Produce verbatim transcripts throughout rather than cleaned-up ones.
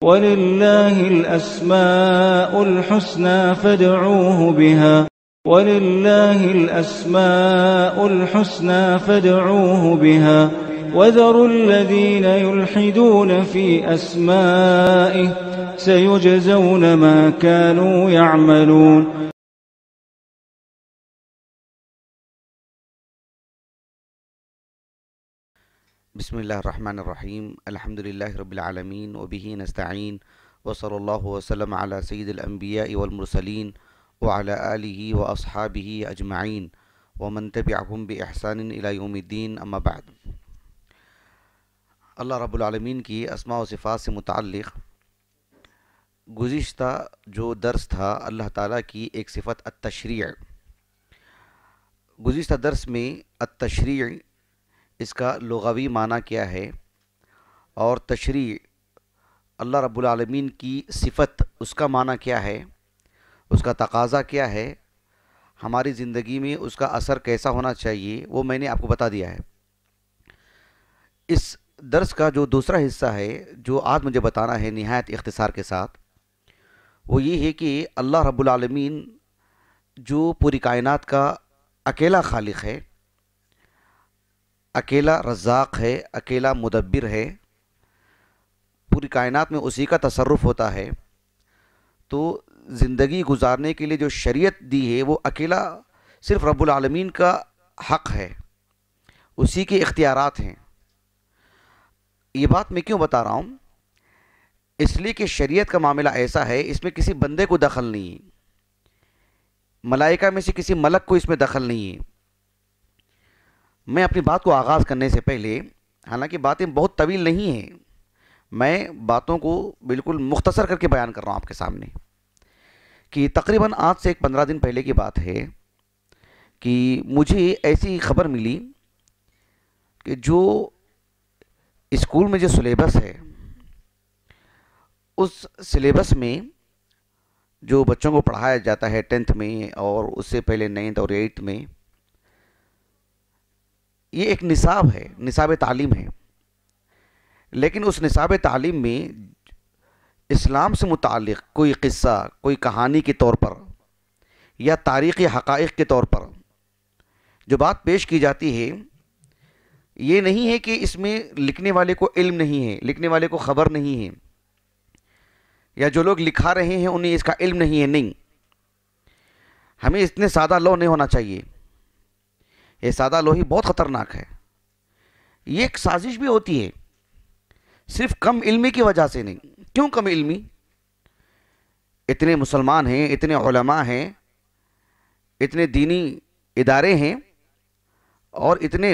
وَلِلَّهِ الْأَسْمَاءُ الْحُسْنَى فَادْعُوهُ بِهَا وَلِلَّهِ الْأَسْمَاءُ الْحُسْنَى فَادْعُوهُ بِهَا وَذَرُوا الَّذِينَ يُلْحِدُونَ فِي أَسْمَائِهِ سَيُجْزَوْنَ مَا كَانُوا يَعْمَلُونَ. بسم اللہ الرحمن الرحیم الحمد للہ رب العالمین وبہ نستعین وصلی اللہ وسلم علی سید الانبیاء والمرسلین وعلی آلہ واصحابہ اجمعین ومن تبعہم باحسان الی یوم الدین، اما بعد۔ اللہ رب العالمین کی اسماء و صفات سے متعلق گزشتہ جو درس تھا اللہ تعالیٰ کی ایک صفت التشریع، گزشتہ درس میں التشریع اس کا لغوی معنی کیا ہے اور تشریع اللہ رب العالمین کی صفت اس کا معنی کیا ہے، اس کا تقاضا کیا ہے، ہماری زندگی میں اس کا اثر کیسا ہونا چاہیے، وہ میں نے آپ کو بتا دیا ہے۔ اس درس کا جو دوسرا حصہ ہے جو آج مجھے بتانا ہے نہایت اختصار کے ساتھ، وہ یہ ہے کہ اللہ رب العالمین جو پوری کائنات کا اکیلا خالق ہے، اکیلا رزاق ہے، اکیلا مدبر ہے، پوری کائنات میں اسی کا تصرف ہوتا ہے، تو زندگی گزارنے کے لیے جو شریعت دی ہے وہ اکیلا صرف رب العالمین کا حق ہے، اسی کے اختیارات ہیں۔ یہ بات میں کیوں بتا رہا ہوں؟ اس لیے کہ شریعت کا معاملہ ایسا ہے، اس میں کسی بندے کو دخل نہیں ہے، ملائکہ میں سے کسی ملک کو اس میں دخل نہیں ہے۔ میں اپنی بات کو آغاز کرنے سے پہلے، حالانکہ باتیں بہت طویل نہیں ہیں، میں باتوں کو بالکل مختصر کر کے بیان کر رہا ہوں آپ کے سامنے، کہ تقریباً آج سے ایک پندرہ دن پہلے کی بات ہے کہ مجھے ایسی خبر ملی کہ جو اسکول میں جو سلیبس ہے، اس سلیبس میں جو بچوں کو پڑھایا جاتا ہے ٹینتھ میں اور اس سے پہلے نائنتھ اور ایٹھ میں، یہ ایک نصاب ہے، نصاب تعلیم ہے، لیکن اس نصاب تعلیم میں اسلام سے متعلق کوئی قصہ، کوئی کہانی کے طور پر یا تاریخی حقائق کے طور پر جو بات پیش کی جاتی ہے، یہ نہیں ہے کہ اس میں لکھنے والے کو علم نہیں ہے، لکھنے والے کو خبر نہیں ہے، یا جو لوگ لکھا رہے ہیں انہیں اس کا علم نہیں ہے، نہیں۔ ہمیں اتنے سادہ لو نہیں ہونا چاہیے، یہ سادہ لوہی بہت خطرناک ہے، یہ ایک سازش بھی ہوتی ہے، صرف کم علمی کی وجہ سے نہیں۔ کیوں کم علمی؟ اتنے مسلمان ہیں، اتنے علماء ہیں، اتنے دینی ادارے ہیں اور اتنے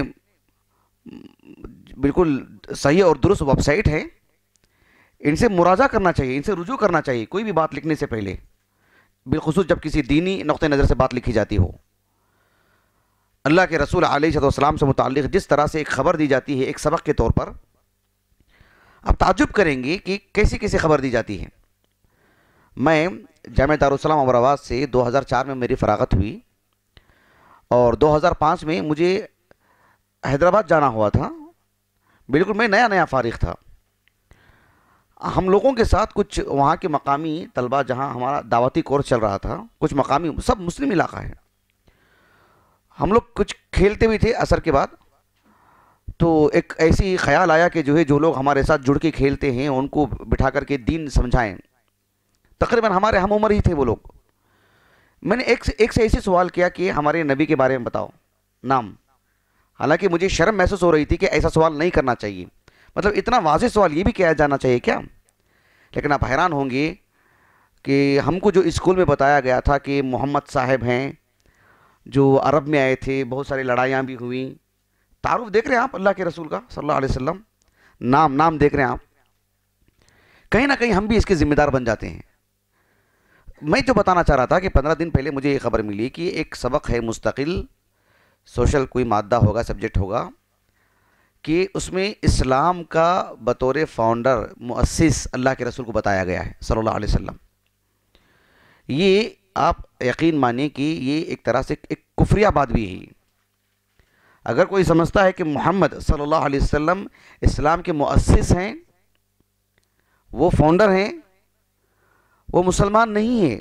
بالکل صحیح اور درست ویب سائٹ ہے، ان سے مراجعہ کرنا چاہیے، ان سے رجوع کرنا چاہیے کوئی بھی بات لکھنے سے پہلے، بالخصوص جب کسی دینی نقطہ نظر سے بات لکھی جاتی ہو۔ اللہ کے رسول علیہ السلام سے متعلق جس طرح سے ایک خبر دی جاتی ہے ایک سبق کے طور پر، آپ تعجب کریں گے کہ کیسی کیسی خبر دی جاتی ہے۔ میں جامعہ دارالسلام امراواد سے دو ہزار چار میں میری فراغت ہوئی اور دو ہزار پانچ میں مجھے حیدرآباد جانا ہوا تھا، بالکل میں نیا نیا فارغ تھا۔ ہم لوگوں کے ساتھ کچھ وہاں کے مقامی طلبہ، جہاں ہمارا دعوتی کورس چل رہا تھا، کچھ مقامی، سب مسلم علاقہ ہے، ہم لوگ کچھ کھیلتے بھی تھے عصر کے بعد، تو ایک ایسی خیال آیا کہ جو ہے جو لوگ ہمارے ساتھ جڑ کے کھیلتے ہیں ان کو بٹھا کر کے دین سمجھائیں۔ تقریباً ہمارے ہم عمر ہی تھے وہ لوگ۔ میں نے ایک سے ایک سے ایسی سوال کیا کہ ہمارے نبی کے بارے میں بتاؤ، نام۔ حالانکہ مجھے شرم محسوس ہو رہی تھی کہ ایسا سوال نہیں کرنا چاہیے، مطلب اتنا واضح سوال یہ بھی کیا جانا چاہیے کیا؟ لیکن آپ حیران ہوں گے کہ ہم کو جو اسکول میں بتایا گیا تھا کہ محمد صاحب ہیں جو عرب میں آئے تھے، بہت ساری لڑائیاں بھی ہوئیں، تعارف دیکھ رہے ہیں آپ اللہ کے رسول کا صلی اللہ علیہ وسلم، نام نام دیکھ رہے ہیں آپ، کہیں نہ کہیں ہم بھی اس کے ذمہ دار بن جاتے ہیں۔ میں جو بتانا چاہ رہا تھا کہ پندرہ دن پہلے مجھے یہ خبر ملی کہ ایک سبق ہے مستقل، سوشل کوئی مادہ ہوگا، سبجیکٹ ہوگا، کہ اس میں اسلام کا بطور فاؤنڈر، مؤسس اللہ کے رسول کو بتایا گیا ہے صلی اللہ علیہ وسلم۔ یہ آپ یقین مانیں کہ یہ ایک طرح سے ایک کفریہ بات بھی ہے۔ اگر کوئی سمجھتا ہے کہ محمد صلی اللہ علیہ وسلم اسلام کے مؤسس ہیں، وہ فاؤنڈر ہیں، وہ مسلمان نہیں ہے،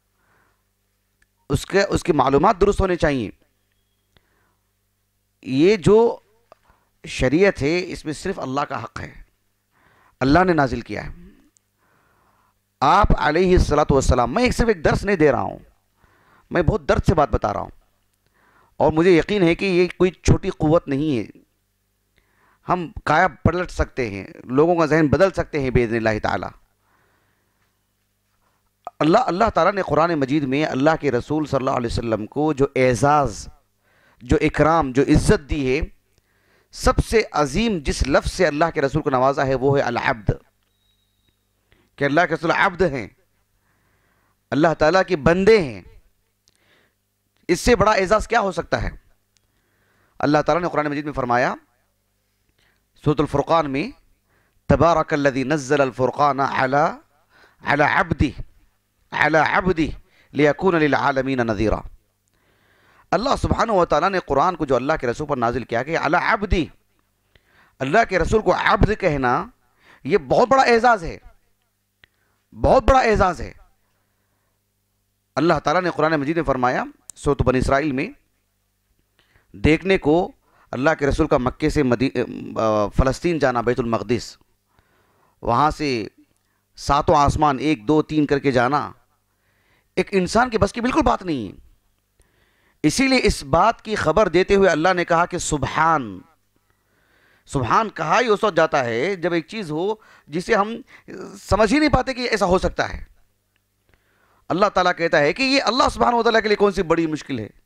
اس کے اس کی معلومات درست ہونے چاہیے. یہ جو شریعت ہے اس میں صرف اللہ کا حق ہے، اللہ نے نازل کیا ہے. آپ علیہ الصلاۃ والسلام، میں ایک صرف ایک درس نہیں دے رہا ہوں، میں بہت درد سے بات بتا رہا ہوں، اور مجھے یقین ہے کہ یہ کوئی چھوٹی قوت نہیں ہے. ہم کایا پلٹ سکتے ہیں، لوگوں کا ذہن بدل سکتے ہیں باذن اللہ تعالی. اللہ اللہ تعالیٰ نے قرآن مجید میں اللہ کے رسول صلی اللہ علیہ وسلم کو جو اعزاز، جو اکرام، جو عزت دی ہے، سب سے عظیم جس لفظ سے اللہ کے رسول کو نوازا ہے وہ ہے العبد، کہ اللہ کے رسول عبد ہیں، اللہ تعالیٰ کے بندے ہیں. اس سے بڑا اعزاز کیا ہو سکتا ہے؟ اللہ تعالیٰ نے قرآن مجید میں فرمایا سورۃ الفرقان میں، تبارک الذی نزل الفرقان علی علی عبدہ علی عبدہ لیکون للعالمین نذیرا. اللہ سبحانہ و تعالیٰ نے قرآن کو جو اللہ کے رسول پر نازل کیا کہ علی عبدہ، اللہ کے رسول کو عبد کہنا یہ بہت بڑا اعزاز ہے، بہت بڑا اعزاز ہے. اللہ تعالیٰ نے قرآن مجید میں فرمایا سورۃ بنی اسرائیل میں، دیکھنے کو اللہ کے رسول کا مکے سے فلسطین جانا، بیت المقدس، وہاں سے ساتوں آسمان ایک دو تین کر کے جانا ایک انسان کے بس کی بالکل بات نہیں ہے. اسی لیے اس بات کی خبر دیتے ہوئے اللہ نے کہا کہ سبحان. سبحان کہا ہی اس وقت جاتا ہے جب ایک چیز ہو جسے ہم سمجھ ہی نہیں پاتے کہ ایسا ہو سکتا ہے. اللہ تعالیٰ کہتا ہے کہ یہ اللہ سبحانہ و تعالیٰ کے لیے کون سی بڑی مشکل ہے.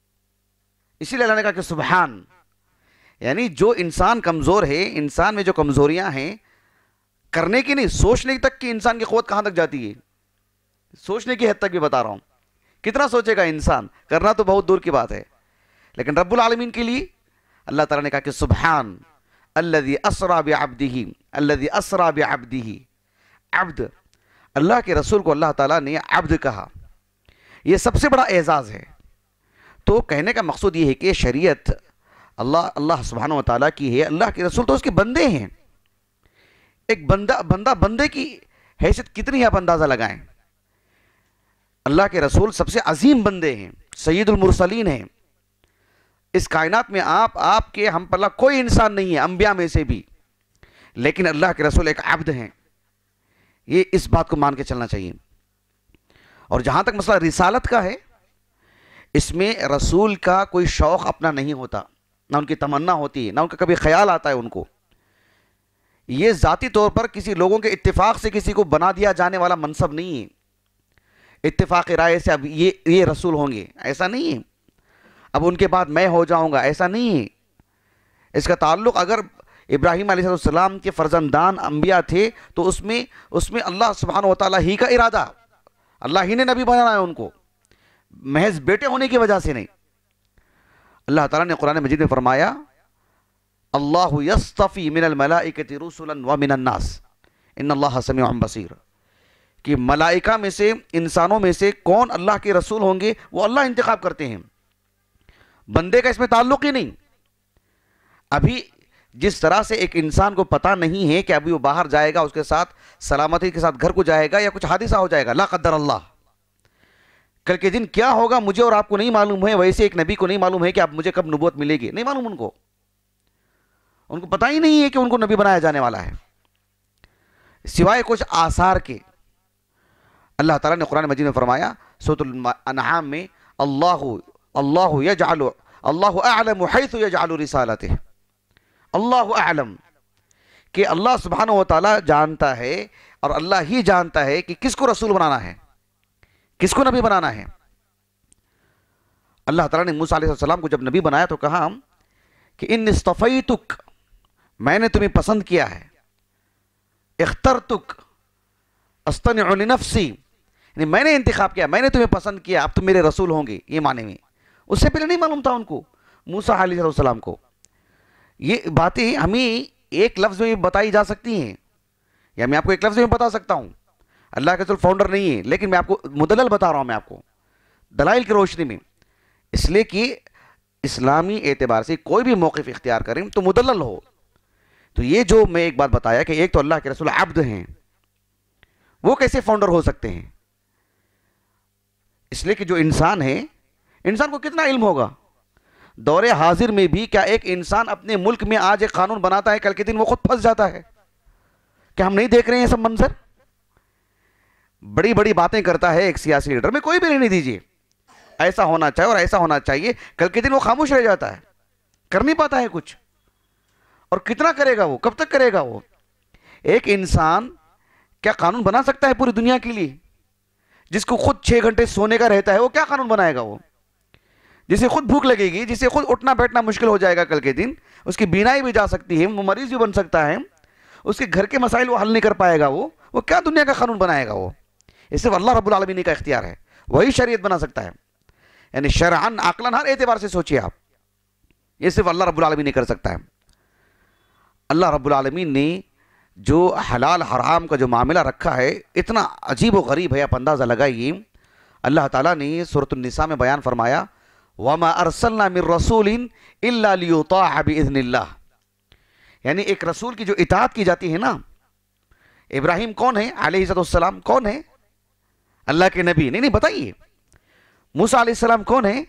اسی لیے اللہ نے کہا کہ سبحان، یعنی جو انسان کمزور ہے، انسان میں جو کمزوریاں ہیں، کرنے کی نہیں، سوچنے تک کی انسان کی قوت کہاں تک جاتی ہے، سوچنے کی حد تک بھی بتا رہا ہوں. کتنا سوچے گا انسان، کرنا تو بہت دور کی بات ہے. لیکن رب العالمین کے لیے اللہ تعالیٰ نے کہا کہ سبحان الذی اسری بعبدہ، الذی اسری بعبدہ. عبد، اللہ کے رسول کو اللہ تعالیٰ نے عبد کہا، یہ سب سے بڑا اعزاز ہے. تو کہنے کا مقصود یہ ہے کہ شریعت اللہ اللہ سبحانہ و تعالیٰ کی ہے، اللہ کے رسول تو اس کے بندے ہیں. ایک بندہ بندہ بندے کی حیثیت کتنی آپ اندازہ لگائیں. اللہ کے رسول سب سے عظیم بندے ہیں، سید المرسلین ہیں. اس کائنات میں آپ آپ کے ہم پلہ کوئی انسان نہیں ہے انبیاء میں سے بھی، لیکن اللہ کے رسول ایک عبد ہیں. یہ اس بات کو مان کے چلنا چاہیے. اور جہاں تک مسئلہ رسالت کا ہے، اس میں رسول کا کوئی شوق اپنا نہیں ہوتا، نہ ان کی تمنا ہوتی ہے، نہ ان کا کبھی خیال آتا ہے ان کو. یہ ذاتی طور پر کسی لوگوں کے اتفاق سے کسی کو بنا دیا جانے والا منصب نہیں ہے. اتفاق رائے سے اب یہ یہ رسول ہوں گے ایسا نہیں ہے، اب ان کے بعد میں ہو جاؤں گا ایسا نہیں ہے. اس کا تعلق اگر ابراہیم علیہ السلام کے فرزندان انبیاء تھے تو اس میں اس میں اللہ سبحانہ و تعالیٰ ہی کا ارادہ، اللہ ہی نے نبی بنانا ہے ان کو، محض بیٹے ہونے کی وجہ سے نہیں. اللہ تعالیٰ نے قرآن مجید میں فرمایا اللہ یصطفی من الملائکۃ رسلا ومن الناس ان اللہ سمیع بصیر، کہ ملائکہ میں سے، انسانوں میں سے کون اللہ کے رسول ہوں گے وہ اللہ انتخاب کرتے ہیں، بندے کا اس میں تعلق ہی نہیں. ابھی جس طرح سے ایک انسان کو پتہ نہیں ہے کہ ابھی وہ باہر جائے گا، اس کے ساتھ سلامتی کے ساتھ گھر کو جائے گا یا کچھ حادثہ ہو جائے گا، لا قدر اللہ، کل کے دن کیا ہوگا مجھے اور آپ کو نہیں معلوم ہے، ویسے ایک نبی کو نہیں معلوم ہے کہ اب مجھے کب نبوت ملے گی، نہیں معلوم ان کو ان کو پتہ ہی نہیں ہے کہ ان کو نبی بنایا جانے والا ہے سوائے کچھ آثار کے. اللہ تعالیٰ نے قرآن مجید میں فرمایا سورۃ الانعام میں اللہ اللہ یجعل اللہ اعلم حیث یجعل رسالتہ، اللہ اعلم، کہ اللہ سبحانہ و تعالیٰ جانتا ہے اور اللہ ہی جانتا ہے کہ کس کو رسول بنانا ہے، کس کو نبی بنانا ہے. اللہ تعالیٰ نے موسیٰ علیہ السلام کو جب نبی بنایا تو کہا کہ ان اصطفیتک، میں نے تمہیں پسند کیا ہے، اخترتک استنع لنفسی، یعنی میں نے انتخاب کیا، میں نے تمہیں پسند کیا، اب تم میرے رسول ہوں گے. یہ معنی میں اس سے پہلے نہیں معلوم تھا ان کو، موسیٰ علیہ السلام کو. یہ باتیں ہمیں ایک لفظ میں بتائی جا سکتی ہیں، یا میں آپ کو ایک لفظ میں بتا سکتا ہوں. اللہ کے رسول فاؤنڈر نہیں ہے، لیکن میں آپ کو مدلل بتا رہا ہوں، میں آپ کو دلائل کی روشنی میں، اس لیے کہ اسلامی اعتبار سے کوئی بھی موقف اختیار کریں تو مدلل ہو. تو یہ جو میں ایک بات بتایا کہ ایک تو اللہ کے رسول عبد ہیں، وہ کیسے فاؤنڈر ہو سکتے ہیں؟ اس لیے کہ جو انسان ہے، انسان کو کتنا علم ہوگا؟ دور حاضر میں بھی کیا ایک انسان اپنے ملک میں آج ایک قانون بناتا ہے، کل کے دن وہ خود پھنس جاتا ہے؟ کیا ہم نہیں دیکھ رہے ہیں سب منظر؟ بڑی بڑی باتیں کرتا ہے ایک سیاسی لیڈر، میں کوئی بھی رہنے دیجیے، ایسا ہونا چاہیے اور ایسا ہونا چاہیے، کل کے دن وہ خاموش رہ جاتا ہے، کر نہیں پاتا ہے کچھ. اور کتنا کرے گا وہ؟ کب تک کرے گا وہ؟ ایک انسان کیا قانون بنا سکتا ہے پوری دنیا کے لیے؟ جس کو خود چھ گھنٹے سونے کا رہتا ہے وہ کیا قانون بنائے گا؟ وہ جسے خود بھوک لگے گی، جسے خود اٹھنا بیٹھنا مشکل ہو جائے گا کل کے دن، اس کی بینائی بھی جا سکتی ہے، وہ مریض بھی بن سکتا ہے، اس کے گھر کے مسائل وہ حل نہیں کر پائے گا، وہ وہ کیا دنیا کا قانون بنائے گا؟ وہ یہ صرف اللہ رب العالمین کا اختیار ہے، وہی شریعت بنا سکتا ہے. یعنی شرعاً عقلاً ہر اعتبار سے سوچیے آپ، یہ صرف اللہ رب العالمین کر سکتا ہے. اللہ رب العالمین نے جو حلال حرام کا جو معاملہ رکھا ہے اتنا عجیب و غریب ہے، آپ اندازہ لگائیے. اللہ تعالیٰ نے سورۃ النساء میں بیان فرمایا وَمَا أَرْسَلْنَا مِن رَسُولٍ إِلَّا لِيُطَاعَ بِإِذْنِ اللَّهِ. یعنی ایک رسول کی جو اطاعت کی جاتی ہے نا، ابراہیم کون ہے علیہ السلام؟ کون ہے؟ اللہ کے نبی. نہیں نہیں بتائیے. موسیٰ علیہ السلام کون ہے؟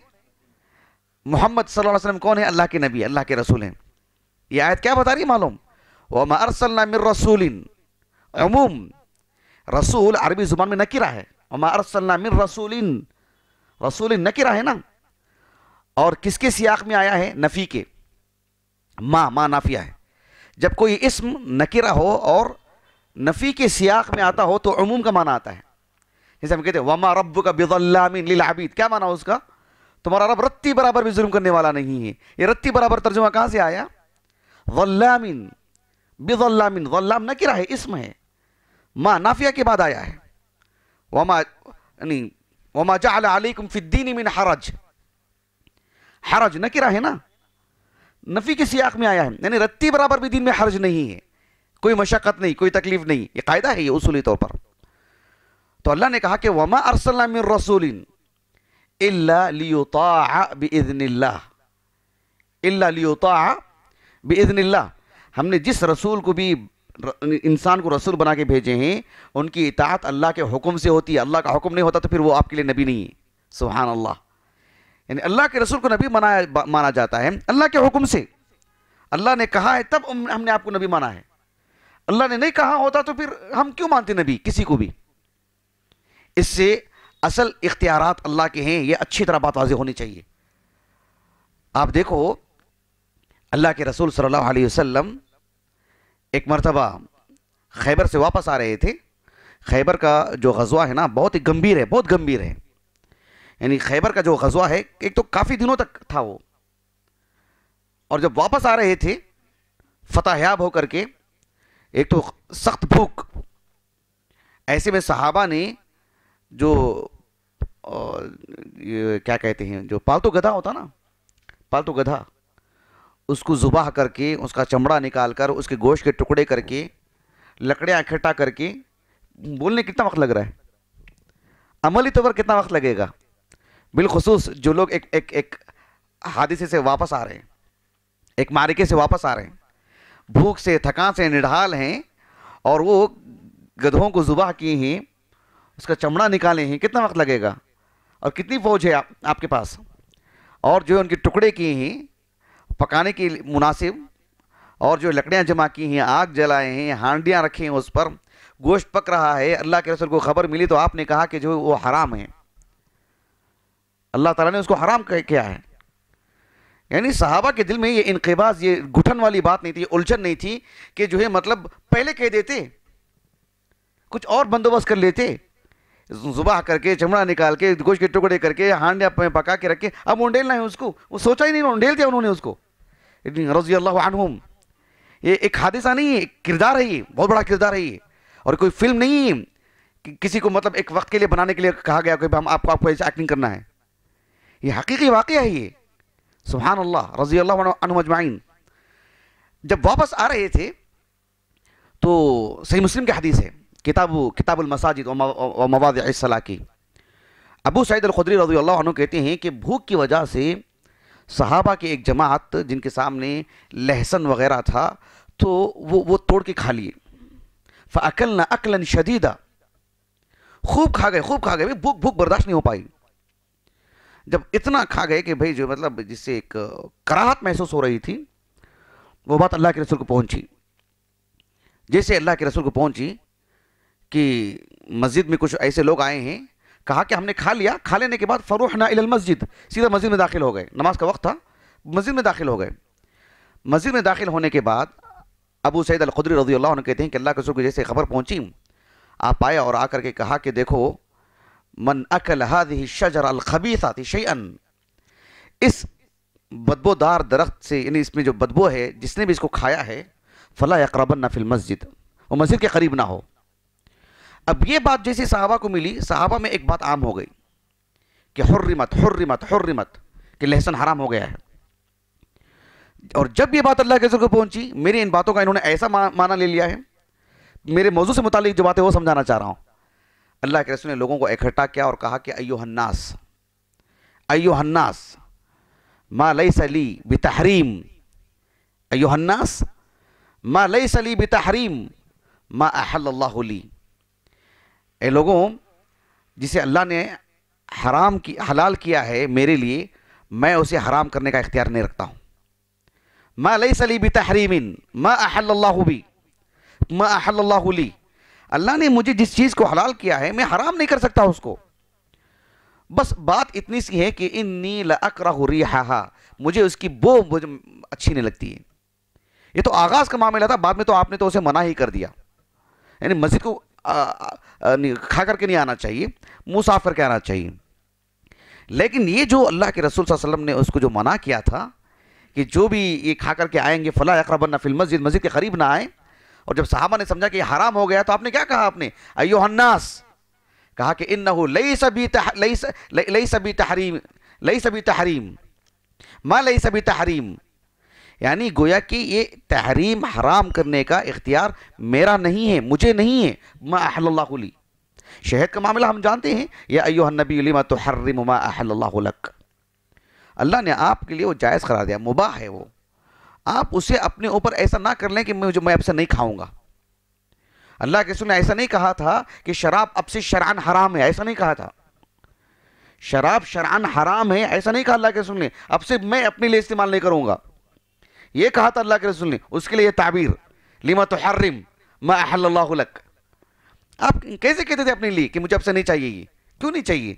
محمد صلی اللہ علیہ وسلم کون ہے؟ اللہ کے نبی، اللہ کے رسول ہیں. یہ آیت کیا بتا رہی ہے معلوم؟ وَمَا أَرْسَلْنَا مِن رَسُولٍ، عموم. رسول عربی زبان میں نکرہ ہے. وَمَا أَرْسَلْنَا مِن رَسُولٍ، رسول نکرہ ہے نا. اور کس کے سیاق میں آیا ہے؟ نفی کے. ما ما نافیہ ہے. جب کوئی اسم نکرہ ہو اور نفی کے سیاق میں آتا ہو تو عموم کا معنی آتا ہے. جیسے ہم کہتے ہیں وَمَا رَبُّكَ بِظَلَّامٍ لِلْعَبِيدِ، کیا معنی اس کا؟ تمہارا رب رتی برابر بھی ظلم کرنے والا نہیں ہے. یہ رتی برابر ترجمہ کہاں سے آیا؟ ظلامٍ، بظلامٍ. ظلام نکرہ ہے، اسم ہے. ما نافیہ کے بعد آیا ہے. وما یعنی وما جعل علیکم فی الدین من حرج، حرج نکرہ ہے نا، نفی کے سیاق میں آیا ہے. یعنی رتی برابر بھی دین میں حرج نہیں ہے، کوئی مشقت نہیں، کوئی تکلیف نہیں. یہ قاعدہ ہے، یہ اصولی طور پر. تو اللہ نے کہا کہ وما ارسلنا من رسول الا لیطاع باذن اللہ، الا لیطاع باذن اللہ. ہم نے جس رسول کو بھی انسان کو رسول بنا کے بھیجے ہیں ان کی اطاعت اللہ کے حکم سے ہوتی ہے. اللہ کا حکم نہیں ہوتا تو پھر وہ آپ کے لیے نبی نہیں ہے. سبحان اللہ. یعنی اللہ کے رسول کو نبی مانا جاتا ہے اللہ کے حکم سے. اللہ نے کہا ہے تب ہم نے آپ کو نبی مانا ہے. اللہ نے نہیں کہا ہوتا تو پھر ہم کیوں مانتے نبی کسی کو بھی؟ اس سے اصل اختیارات اللہ کے ہیں، یہ اچھی طرح بات واضح ہونی چاہیے. آپ دیکھو اللہ کے رسول صلی اللہ علیہ وسلم ایک مرتبہ خیبر سے واپس آ رہے تھے. خیبر کا جو غزوہ ہے نا بہت ہی گمبھیر ہے، بہت گمبھیر ہے. یعنی خیبر کا جو غزوہ ہے ایک تو کافی دنوں تک تھا وہ، اور جب واپس آ رہے تھے فتح یاب ہو کر کے، ایک تو سخت بھوک. ایسے میں صحابہ نے جو کیا کہتے ہیں جو پالتو گدھا ہوتا نا، پالتو گدھا، اس کو ذبح کر کے اس کا چمڑا نکال کر اس کے گوشت کے ٹکڑے کر کے لکڑیاں اکٹھا کر کے، بولنے کتنا وقت لگ رہا ہے، عملی طور پر کتنا وقت لگے گا؟ بالخصوص جو لوگ ایک ایک ایک حادثے سے واپس آ رہے ہیں، ایک معرکے سے واپس آ رہے ہیں، بھوک سے تھکان سے نڈھال ہیں، اور وہ گدھوں کو ذبح کیے ہیں، اس کا چمڑا نکالے ہیں، کتنا وقت لگے گا؟ اور کتنی فوج ہے آپ کے پاس؟ اور جو ان کے ٹکڑے کیے ہیں پکانے کے مناسب، اور جو لکڑیاں جمع کی ہیں، آگ جلائے ہیں، ہانڈیاں رکھے ہیں، اس پر گوشت پک رہا ہے. اللہ کے رسول کو خبر ملی تو آپ نے کہا کہ جو وہ حرام ہے، اللہ تعالیٰ نے اس کو حرام کیا ہے. یعنی صحابہ کے دل میں یہ انقباض، یہ گھٹن والی بات نہیں تھی، الجھن نہیں تھی کہ جو ہے مطلب پہلے کہہ دیتے، کچھ اور بندوبست کر لیتے، ذبح کر کے چمڑا نکال کے گوشت کے ٹکڑے کر کے ہانڈیاں پکا کے رکھے، اب اونڈیلنا ہے اس کو. وہ سوچا ہی نہیں، اونڈیل دیا انہوں نے اس کو رضی اللہ عنہم. یہ ایک حادثہ نہیں ہے، ایک کردار ہے، یہ بہت بڑا کردار ہے یہ، اور کوئی فلم نہیں ہے کہ کسی کو مطلب ایک وقت کے لیے بنانے کے لیے کہا گیا کہ ہم آپ کو آپ کو ایسے ایکٹنگ کرنا ہے. یہ حقیقی واقعہ ہے یہ. سبحان اللہ، رضی اللہ عنہم اجمعین. جب واپس آ رہے تھے تو صحیح مسلم کی حدیث ہے، کتاب کتاب المساجد و مواضع الصلاۃ کی. ابو سعید الخدری رضی اللہ عنہ کہتے ہیں کہ بھوک کی وجہ سے صحابہ کی ایک جماعت جن کے سامنے لہسن وغیرہ تھا تو وہ وہ توڑ کے کھا لیے. فَأَكَلْنَا أَكْلًا شَدِيدًا، خوب کھا گئے خوب کھا گئے بھوک بھوک برداشت نہیں ہو پائی. جب اتنا کھا گئے کہ بھئی جو مطلب جس سے ایک کراہت محسوس ہو رہی تھی، وہ بات اللہ کے رسول کو پہنچی. جیسے اللہ کے رسول کو پہنچی کہ مسجد میں کچھ ایسے لوگ آئے ہیں، کہا کہ ہم نے کھا لیا، کھا لینے کے بعد فروحنا الی المسجد، سیدھا مسجد میں داخل ہو گئے. نماز کا وقت تھا، مسجد میں داخل ہو گئے. مسجد میں داخل ہونے کے بعد ابو سعید الخدری رضی اللہ عنہ کہتے ہیں کہ اللہ کے رسول کو جیسے خبر پہنچی، آپ آئے اور آ کر کے کہا کہ دیکھو من اکل هذه الشجرة الخبيثة شيئا، اس بدبودار درخت سے، یعنی اس میں جو بدبو ہے، جس نے بھی اس کو کھایا ہے، فلا يقربن في المسجد، وہ مسجد کے قریب نہ ہو. اب یہ بات جیسی صحابہ کو ملی، صحابہ میں ایک بات عام ہو گئی کہ حرمت حرمت حرمت، کہ لہسن حرام ہو گیا ہے. اور جب یہ بات اللہ کے رسول کو پہنچی، میری ان باتوں کا انہوں نے ایسا معنی لے لیا ہے، میرے موضوع سے متعلق جو باتیں وہ سمجھانا چاہ رہا ہوں. اللہ کے رسول نے لوگوں کو اکٹھا کیا اور کہا کہ ایوہ الناس ایوہ الناس ما لیس لی بتحریم، ایوہ الناس ما لیس لی بتحریم ما احل اللہ لی. اے لوگوں، جسے اللہ نے حرام کی حلال کیا ہے میرے لیے، میں اسے حرام کرنے کا اختیار نہیں رکھتا ہوں. ما لیس لی بتحریم ما احل اللہ بی ما احل اللہ لی، اللہ نے مجھے جس چیز کو حلال کیا ہے میں حرام نہیں کر سکتا اس کو. بس بات اتنی سی ہے کہ انی لاکرہ ریحہا، مجھے اس کی بو مجھے اچھی نہیں لگتی ہے. یہ تو آغاز کا معاملہ تھا، بعد میں تو آپ نے تو اسے منع ہی کر دیا. یعنی مسجد کو کھا کر کے نہیں آنا چاہیے، منہ صاف کر کے آنا چاہیے. لیکن یہ جو اللہ کے رسول صلی اللہ علیہ وسلم نے اس کو جو منع کیا تھا کہ جو بھی یہ کھا کر کے آئیں گے فلا یقربن فی المسجد، مسجد کے قریب نہ آئیں. اور جب صحابہ نے سمجھا کہ یہ حرام ہو گیا تو آپ نے کیا کہا؟ آپ نے ایوہ الناس کہا کہ انہو لیس لیس بتحریم لیس بتحریم ما لیس بتحریم، یعنی گویا کہ یہ تحریم حرام کرنے کا اختیار میرا نہیں ہے، مجھے نہیں ہے. ما احل اللہ لی، شہد کا معاملہ ہم جانتے ہیں، یا ایوہ النبی لما تحرم ما احل اللہ لک، اللہ نے آپ کے لیے وہ جائز قرار دیا، مباح ہے وہ. آپ اسے اپنے اوپر ایسا نہ کر لیں کہ میں جو میں اب سے نہیں کھاؤں گا. اللہ کے رسول نے ایسا نہیں کہا تھا کہ شراب اب سے شرعاً حرام ہے، ایسا نہیں کہا تھا. شراب شرعاً حرام ہے ایسا نہیں کہا اللہ کے رسول نے، اب سے میں اپنے لیے استعمال نہیں کروں گا. یہ کہا تھا اللہ کے رسول نے، اس کے لیے یہ تعبیر لما تحرم ما احل اللہ لک. آپ کیسے کہتے تھے اپنے لیے کہ مجھے اب سے نہیں چاہیے؟ یہ کیوں نہیں چاہیے؟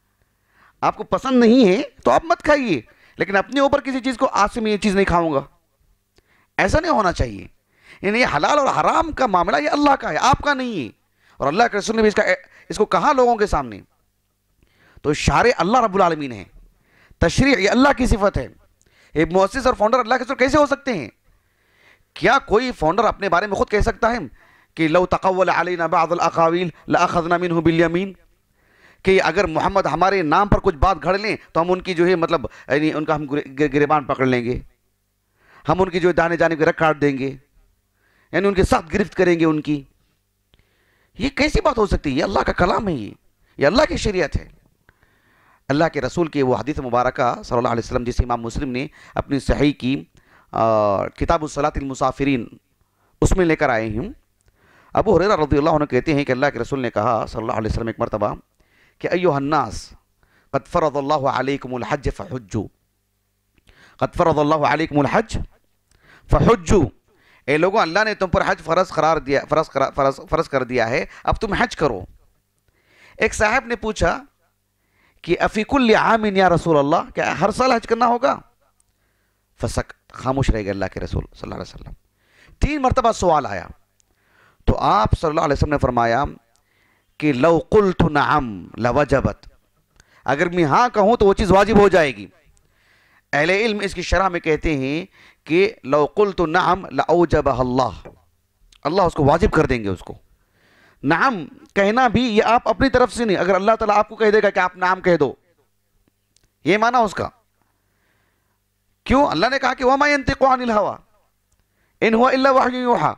آپ کو پسند نہیں ہے تو آپ مت کھائیے، لیکن اپنے اوپر کسی چیز کو آج سے میں یہ چیز نہیں کھاؤں گا، ایسا نہیں ہونا چاہیے. یعنی یہ حلال اور حرام کا معاملہ یہ اللہ کا ہے، آپ کا نہیں ہے. اور اللہ کے رسول نے بھی اس کا اس کو کہا لوگوں کے سامنے. تو شارع اللہ رب العالمین ہے، تشریع یہ اللہ کی صفت ہے. ایک مؤسس اور فاؤنڈر اللہ کے رسول کیسے ہو سکتے ہیں؟ کیا کوئی فاؤنڈر اپنے بارے میں خود کہہ سکتا ہے کہ لو تقول علینا بعض الاقاویل لاخذنا منہ بالیمین، کہ اگر محمد ہمارے نام پر کچھ بات گھڑ لیں تو ہم ان کی جو ہے مطلب یعنی ان کا ہم گریبان پکڑ لیں گے، ہم ان کی جو دانے جانے کے رکھ کاٹ دیں گے، یعنی ان کے سخت گرفت کریں گے ان کی. یہ کیسی بات ہو سکتی ہے؟ یہ اللہ کا کلام ہے، یہ یہ اللہ کی شریعت ہے. اللہ کے رسول کی وہ حدیث مبارکہ صلی اللہ علیہ وسلم جسے امام مسلم نے اپنی صحیح کی کتاب الصلاۃ المسافرین اس میں لے کر آئے ہیں. ابو ہریرہ رضی اللہ عنہ کہتے ہیں کہ اللہ کے رسول نے کہا صلی اللہ علیہ وسلم ایک مرتبہ کہ ایھا الناس قد فرض اللہ علیکم الحج فحجوا، قد فرض اللہ علیکم الحج فحجوا، اے لوگوں اللہ نے تم پر حج فرض قرار دیا فرض فرض فرض کر دیا ہے، اب تم حج کرو. ایک صاحب نے پوچھا کہ افی کل عام یا رسول اللہ، کیا ہر سال حج کرنا ہوگا؟ فسکت، خاموش رہ گئے اللہ کے رسول صلی اللہ علیہ وسلم. تین مرتبہ سوال آیا تو آپ صلی اللہ علیہ وسلم نے فرمایا کہ لو قلت نعم لوجبت، اگر میں ہاں کہوں تو وہ چیز واجب ہو جائے گی. اہل علم اس کی شرح میں کہتے ہیں کہ لو قلت نعم لاوجبہ اللہ، اللہ اس کو واجب کر دیں گے. اس کو نعم کہنا بھی یہ آپ اپنی طرف سے نہیں، اگر اللہ تعالیٰ آپ کو کہہ دے گا کہ آپ نعم کہہ دو، یہ معنی اس کا. کیوں؟ اللہ نے کہا کہ وما ينطق عن الهوى ان هو الا وحی یوحى.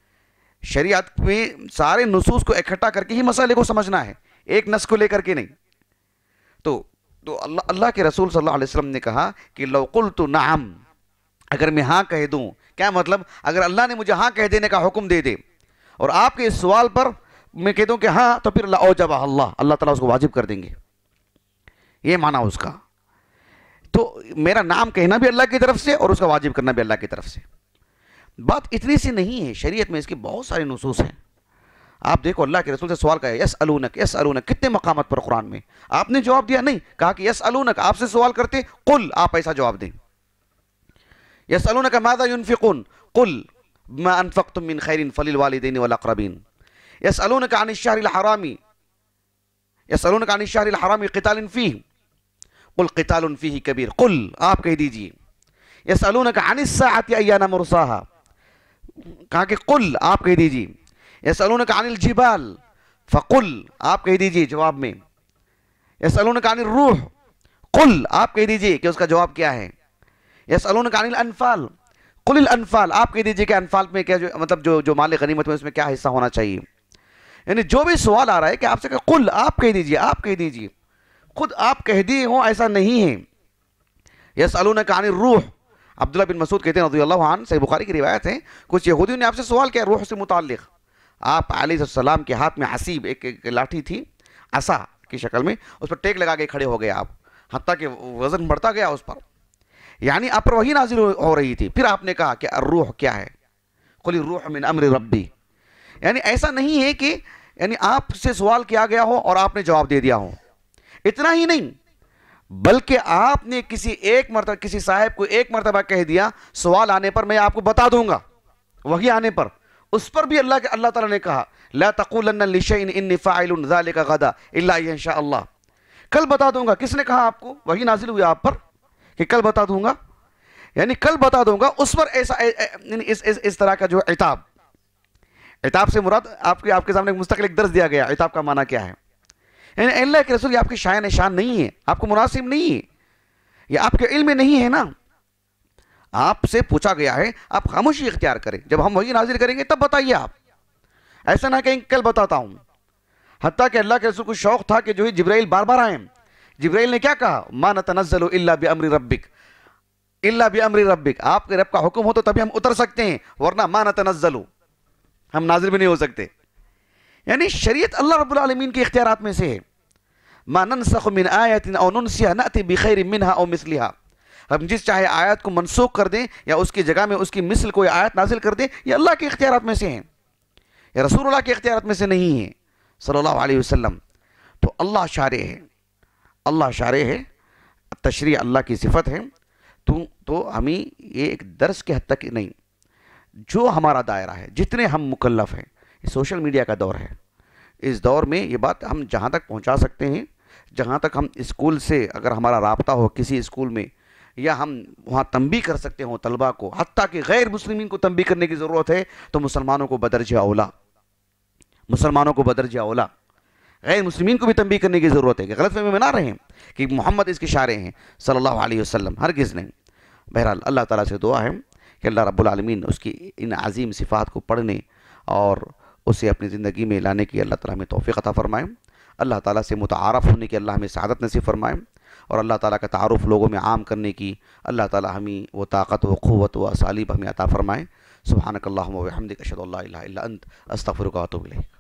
شریعت میں سارے نصوص کو اکٹھا کر کے ہی مسئلے کو سمجھنا ہے، ایک نص کو لے کر کے نہیں. تو تو اللہ اللہ کے رسول صلی اللہ علیہ وسلم نے کہا کہ لو قلت نعم، اگر میں ہاں کہہ دوں، کیا مطلب؟ اگر اللہ نے مجھے ہاں کہہ دینے کا حکم دے دے اور آپ کے اس سوال پر میں کہتا ہوں کہ ہاں تو پھر اللہ اوجبہ اللہ اللہ تعالیٰ اس کو واجب کر دیں گے، یہ معنی اس کا. تو میرا نام کہنا بھی اللہ کی طرف سے اور اس کا واجب کرنا بھی اللہ کی طرف سے. بات اتنی سی نہیں ہے، شریعت میں اس کی بہت سارے نصوص ہیں. آپ دیکھو اللہ کے رسول سے سوال کیا ہے، یسألونک یسألونک، کتنے مقامات پر قرآن میں آپ نے جواب دیا نہیں، کہا کہ یسألونک آپ سے سوال کرتے، قل آپ ایسا جواب دیں. یسألونک ماذا ينفقون قل ما انفقتم من خیر فللوالدین والاقربین. یسألونک عن الشہر الحرام یسألونک عن الشہر الحرام قتال فیہ قل قتال فیہ کبیر، قل آپ کہہ دیجئے. یسألونک عن الساعۃ ایان مرساہا، کہا کہ قل آپ کہہ دیجئے. یسألونک عن الجبال فقل آپ کہہ دیجئے جواب میں. یسألونک عن الروح قل آپ کہہ دیجئے کہ اس کا جواب کیا ہے. یسألونک عن الانفال قل الانفال آپ کہہ دیجئے کہ انفال میں کیا جو مطلب جو جو مال غنیمت میں اس میں کیا حصہ ہونا چاہیے. یعنی جو بھی سوال آ رہا ہے کہ آپ سے کہ قل آپ کہہ دیجئے آپ کہہ دیجئے، خود آپ کہہ دیے ہوں ایسا نہیں ہے. یسألونک عن الروح، عبداللہ بن مسعود کہتے ہیں رضی اللہ عنہ، صحیح بخاری کی روایت ہے، کچھ یہودیوں نے آپ سے سوال کیا روح سے متعلق. آپ علیہ السلام کے ہاتھ میں حسیب ایک ایک لاٹھی تھی عصا کی شکل میں، اس پر ٹیک لگا کے کھڑے ہو گئے آپ، حتیٰ کہ وزن بڑھتا گیا اس پر، یعنی آپ پر وحی نازل ہو رہی تھی. پھر آپ نے کہا کہ الروح کیا ہے، قل الروح من امر ربی. یعنی ایسا نہیں ہے کہ یعنی آپ سے سوال کیا گیا ہو اور آپ نے جواب دے دیا ہو. اتنا ہی نہیں بلکہ آپ نے کسی ایک مرتبہ کسی صاحب کو ایک مرتبہ کہہ دیا سوال آنے پر میں آپ کو بتا دوں گا، وحی آنے پر اس پر بھی اللہ کے اللہ تعالیٰ نے کہا لا تقولن لشیء انی فاعل ذلک غدا الا ان شاء اللہ، کل بتا دوں گا. کس نے کہا آپ کو، وحی نازل ہوئی آپ پر کہ کل بتا دوں گا، یعنی کل بتا دوں گا. اس پر ایسا اس, اس, اس طرح کا جو عتاب، عتاب سے مراد آپ کے آپ کے سامنے مستقل ایک درس دیا گیا عتاب کا معنی کیا ہے. یعنی اللہ کے رسول یہ آپ کی شان شان نہیں ہے، آپ کو مناسب نہیں ہے، یہ آپ کے علم میں نہیں ہے نا. آپ سے پوچھا گیا ہے، آپ خاموشی اختیار کریں، جب ہم وحی نازل کریں گے تب بتائیے. آپ ایسا نہ کہیں کل بتاتا ہوں. حتیٰ کہ اللہ کے رسول کو شوق تھا کہ جو ہی جبرائیل بار بار آئیں. جبرائیل نے کیا کہا، ما نتنزل الا بامر ربک الا بامر ربک، آپ کے رب کا حکم ہو تو تبھی ہم اتر سکتے ہیں، ورنہ ما نتنزل ہم نازل بھی نہیں ہو سکتے. یعنی شریعت اللہ رب العالمین کے اختیارات میں سے ہے. ما ننسخ من آیت او ننسیها نأتی بخیر منها او مثلها، ہم جس چاہے آیت کو منسوخ کر دیں یا اس کی جگہ میں اس کی مثل کوئی آیت نازل کر دیں، یہ اللہ کے اختیارات میں سے ہیں، یہ رسول اللہ کے اختیارات میں سے نہیں ہے صلی اللہ علیہ وسلم. تو اللہ شارع ہے، اللہ شارع ہے، تشریع اللہ کی صفت ہے. تو تو ہمیں یہ ایک درس کے حد تک نہیں، جو ہمارا دائرہ ہے، جتنے ہم مکلف ہیں، یہ سوشل میڈیا کا دور ہے. اس دور میں یہ بات ہم جہاں تک پہنچا سکتے ہیں، جہاں تک ہم اسکول سے اگر ہمارا رابطہ ہو کسی اسکول میں، یا ہم وہاں تنبیہ کر سکتے ہوں طلبہ کو، حتیٰ کہ غیر مسلمین کو تنبیہ کرنے کی ضرورت ہے، تو مسلمانوں کو بدرجہ اولا مسلمانوں کو بدرجہ اولا غیر مسلمین کو بھی تنبیہ کرنے کی ضرورت ہے کہ غلط فہمی میں نہ رہیں کہ محمد اس کے شارع ہیں صلی اللہ علیہ وسلم، ہرگز نہیں. بہرحال اللہ تعالیٰ سے دعا ہے کہ اللہ رب العالمین اس کی ان عظیم صفات کو پڑھنے اور اسے اپنی زندگی میں لانے کی اللہ تعالیٰ ہمیں توفیق عطا فرمائے. اللہ تعالیٰ سے متعارف ہونے کی اللہ ہمیں سعادت نصیب فرمائے، اور اللہ تعالیٰ کا تعارف لوگوں میں عام کرنے کی اللہ تعالیٰ ہمیں وہ طاقت و قوت و اسالیب ہمیں عطا فرمائے. سبحانک اللہم و بحمدک اشہد ان لا الہ الا انت استغفرک و اتوب الیک.